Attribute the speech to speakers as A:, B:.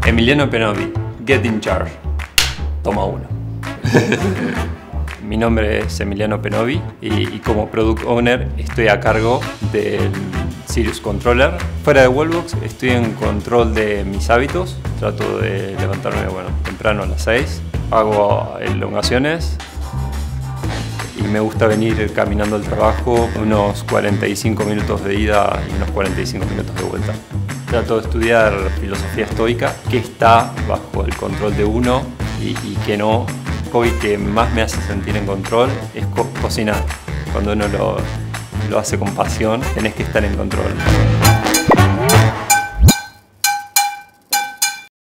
A: Emiliano Penovi, Get in Charge. Toma uno. Mi nombre es Emiliano Penovi y como Product Owner estoy a cargo del Sirius Controller. Fuera de Wallbox estoy en control de mis hábitos. Trato de levantarme temprano a las 6. Hago elongaciones y me gusta venir caminando al trabajo unos 45 minutos de ida y unos 45 minutos de vuelta. Trato de estudiar filosofía estoica, que está bajo el control de uno y que no. El hobby que más me hace sentir en control es cocinar. Cuando uno lo hace con pasión, tenés que estar en control.